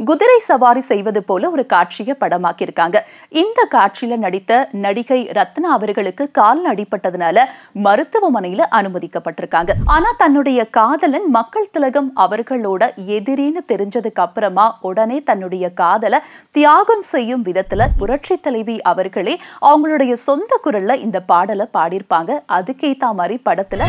குதிரை சவாரி செய்வது போல ஒரு காட்சியை படமாக்கியிருக்காங்க. இந்த காட்சியில நடித்த நடிகை ரத்னா அவர்களுக்கு கால் அடிபட்டதுனால மருத்துவமனையில அனுமதிக்கப்பட்டிருக்காங்க. ஆனா தன்னுடைய காதலன் மக்கள் திலகம் அவர்களோட எதிரின்னு தெரிஞ்சதுக்கு அப்புறமா உடனே தன்னுடைய காதலை தியாகம் செய்யும் விதத்துல புரட்சி தலைவி அவர்களே அவங்களுடைய சொந்த குரல்ல இந்த பாடலை பாடியிருப்பாங்க. அதுக்கேத்த மாதிரி படத்துல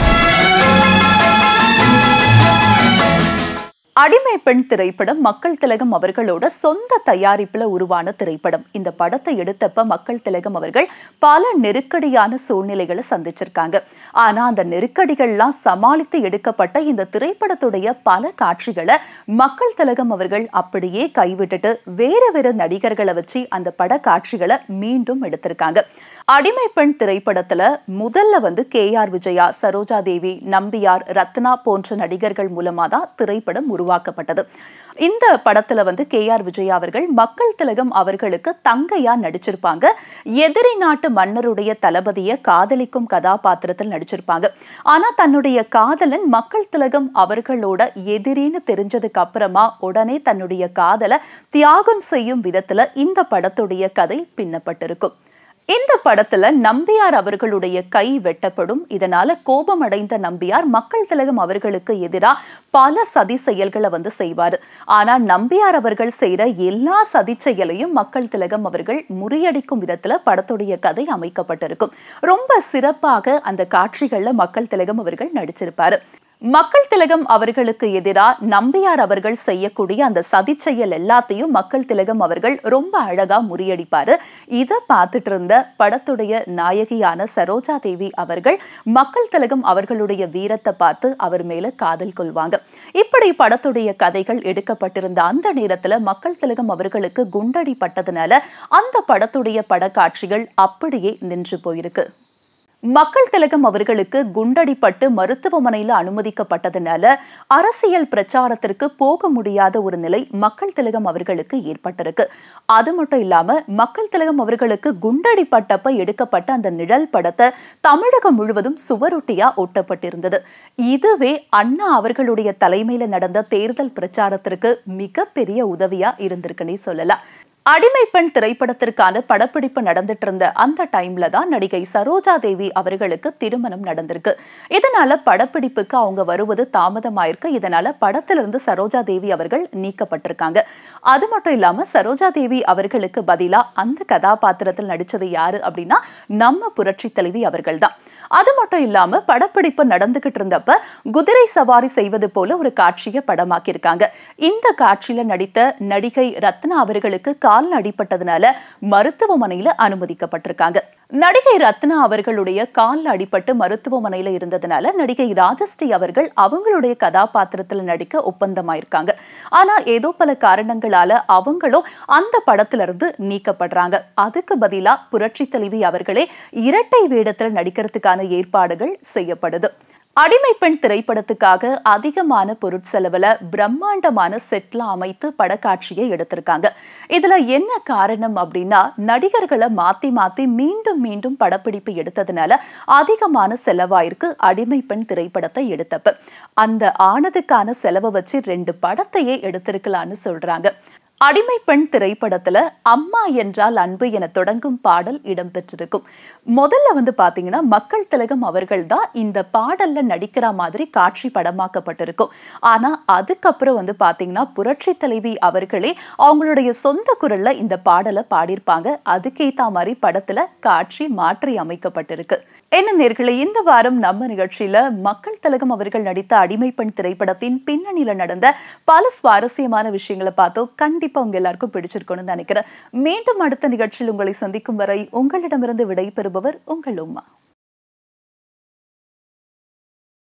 அடிமை பெண் திரைப்படம் மக்கள் திலகம் அவர்களோட சொந்த தயாரிப்புல உருவான திரைப்படம். இந்த படத்தை எடுத்தப்ப மக்கள் திலகம் அவர்கள் பல நெருக்கடியான சூழ்நிலைகளை சந்திச்சிருக்காங்க. ஆனா அந்த நெருக்கடிகள்லாம் சமாளித்து எடுக்கப்பட்ட இந்த திரைப்படத்துடைய பல காட்சிகளை மக்கள் திலகம் அவர்கள் அப்படியே கைவிட்டுட்டு வேற வேற நடிகர்களை வச்சு அந்த பட காட்சிகளை மீண்டும் எடுத்திருக்காங்க. அடிமை பெண் திரைப்படத்துல முதல்ல KR விஜயா, சரோஜா தேவி, நம்பியார், ரத்னா போன்ற நடிகர்கள் மூலமா தான் திரைப்படம் உருவாக்கப்பட்டது. இந்த படத்துல KR விஜயா அவர்கள் மக்கள் திலகம் அவர்களுக்கு தங்கையா நடிச்சிருப்பாங்க. எதிரி நாட்டு மன்னருடைய தளபதியை காதலிக்கும் கதாபாத்திரத்தில் நடிச்சிருப்பாங்க. ஆனா தன்னுடைய காதலன் மக்கள் திலகம் அவர்களோட எதிரின்னு தெரிஞ்சதுக்கு அப்புறமா உடனே தன்னுடைய காதலை தியாகம் செய்யும் விதத்துல இந்த படத்துடைய கதை பின்னப்பட்டிருக்கும். இந்த படத்துல நம்பியார் அவர்களுடைய கை வெட்டப்படும். இதனால கோபமடைந்த நம்பியார் மக்கள் திலகம் அவர்களுக்கு எதிராக பல சதி செயல்களை செய்வாரு. ஆனா நம்பியார் அவர்கள் செய்யற எல்லா சதி செயலையும் மக்கள் திலகம் அவர்கள் முறியடிக்கும் விதத்துல படத்துடைய கதை அமைக்கப்பட்டிருக்கும். ரொம்ப சிறப்பாக அந்த காட்சிகள்ல மக்கள் திலகம் அவர்கள் நடிச்சிருப்பாரு. மக்கள் திலகம் அவர்களுக்கு எதிராக நம்பியார் அவர்கள் செய்யக்கூடிய அந்த சதி செயல் எல்லாத்தையும் மக்கள் திலகம் அவர்கள் ரொம்ப அழகா முறியடிப்பாரு. இதை பார்த்துட்டு இருந்த படத்துடைய நாயகியான சரோஜா தேவி அவர்கள் மக்கள் திலகம் அவர்களுடைய வீரத்தை பார்த்து அவர் மேல காதல் கொள்வாங்க. இப்படி படத்துடைய கதைகள் எடுக்கப்பட்டிருந்த அந்த நேரத்துல மக்கள் திலகம் அவர்களுக்கு குண்டடிப்பட்டதுனால அந்த படத்துடைய படக்காட்சிகள் அப்படியே நின்று போயிருக்கு. மக்கள் திலகம் அவர்களுக்கு குண்டடிப்பட்டு மருத்துவமனையில் அனுமதிக்கப்பட்டதுனால அரசியல் பிரச்சாரத்திற்கு போக முடியாத ஒரு நிலை மக்கள் திலகம் அவர்களுக்கு ஏற்பட்டிருக்கு. அது மட்டும் இல்லாம மக்கள் திலகம் அவர்களுக்கு குண்டடிப்பட்டப்ப எடுக்கப்பட்ட அந்த நிழல் படத்தை தமிழகம் முழுவதும் சுவரொட்டியா ஒட்டப்பட்டிருந்தது. இதுவே அண்ணா அவர்களுடைய தலைமையில நடந்த தேர்தல் பிரச்சாரத்திற்கு மிகப்பெரிய உதவியா இருந்திருக்குன்னே சொல்லலாம். அடிமை பெண் திரைப்படத்திற்கான படப்பிடிப்பு நடந்துட்டு இருந்த அந்த டைம்ல தான் நடிகை சரோஜா தேவி அவர்களுக்கு திருமணம் நடந்திருக்கு. இதனால படப்பிடிப்புக்கு அவங்க வருவது தாமதமாயிருக்கு. இதனால படத்திலிருந்து சரோஜா தேவி அவர்கள் நீக்கப்பட்டிருக்காங்க. அது மட்டும் இல்லாம சரோஜா தேவி அவர்களுக்கு பதிலா அந்த கதாபாத்திரத்தில் நடிச்சது யாரு அப்படின்னா நம்ம புரட்சி தலைவி அவர்கள் தான். அது மட்டும் இல்லாம படப்பிடிப்பு நடந்துகிட்டு இருந்தப்ப குதிரை சவாரி செய்வது போல ஒரு காட்சியை படமாக்கியிருக்காங்க. இந்த காட்சியில நடித்த நடிகை ரத்னா அவர்களுக்கு கால் அடிபட்டதுனால மருத்துவமனையில அனுமதிக்கப்பட்டிருக்காங்க. நடிகை ரத்னா அவர்களுடைய கால் அடிபட்டு மருத்துவமனையில இருந்ததுனால நடிகை ராஜஸ்ரீ அவர்கள் அவங்களுடைய கதாபாத்திரத்தில் நடிக்க ஒப்பந்தமாயிருக்காங்க. ஆனா ஏதோ பல காரணங்களால அவங்களும் அந்த படத்துல இருந்து நீக்கப்படுறாங்க. அதுக்கு பதிலா புரட்சி தலைவி அவர்களே இரட்டை வேடத்தில் நடிக்கிறதுக்கான ஏற்பாடுகள் செய்யப்படுது. அடிமை பெண் திரைப்படத்துக்காக அதிகமான பொருட்செலவுல பிரம்மாண்டமான செட்ல அமைத்து படக்காட்சியை எடுத்திருக்காங்க. இதுல என்ன காரணம் அப்படின்னா நடிகர்களை மாத்தி மாத்தி மீண்டும் மீண்டும் படப்பிடிப்பு எடுத்ததுனால அதிகமான செலவாயிருக்கு. அடிமை பெண் திரைப்படத்தை எடுத்தப்ப அந்த ஆனதுக்கான செலவை வச்சு 2 படத்தையே எடுத்திருக்கலான்னு சொல்றாங்க. அடிமை பெண் திரைப்படத்துல அம்மா என்றால் அன்பு என தொடங்கும் பாடல் இடம்பெற்றிருக்கும். முதல்ல பாத்தீங்கன்னா மக்கள் திலகம் அவர்கள் தான் இந்த பாடல்ல நடிக்கிற மாதிரி காட்சி படமாக்கப்பட்டிருக்கும். ஆனா அதுக்கப்புறம் பாத்தீங்கன்னா புரட்சி தலைவி அவர்களே அவங்களுடைய சொந்த குரல்ல இந்த பாடலை பாடியிருப்பாங்க. அதுக்கேத்த மாதிரி படத்துல காட்சி மாற்றி அமைக்கப்பட்டிருக்கு. என்ன நேர்களே, இந்த வாரம் நம்ம நிகழ்ச்சியில மக்கள் திலகம் அவர்கள் நடித்த அடிமை பெண் திரைப்படத்தின் பின்னணியில நடந்த பல சுவாரஸ்யமான விஷயங்களை பார்த்தோம். கண்டிப்பா உங்க எல்லாருக்கும் பிடிச்சிருக்கும்னு நினைக்கிறேன். மீண்டும் அடுத்த நிகழ்ச்சியில் உங்களை சந்திக்கும் வரை உங்களிடமிருந்து விடை பெறுபவர் உங்கள் உமா.